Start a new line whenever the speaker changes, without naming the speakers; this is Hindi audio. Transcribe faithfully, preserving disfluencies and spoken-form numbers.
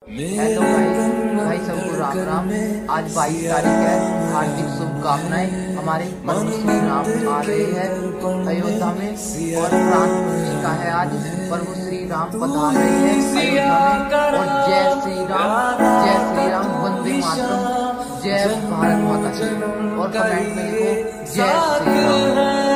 हेलो भाई भाई सबको राम राम। आज बाईस तारीख है। हार्दिक शुभकामनाएं। हमारे प्रभु श्री राम आ रहे हैं अयोध्या में और प्राण प्रतिष्ठा है। आज प्रभु श्री राम पधार रहे हैं अयोध्या में। और जय श्री राम, जय श्री राम, वंदे मातरम, जय भारत माता की। और कमेंट में लिखो जय श्री राम।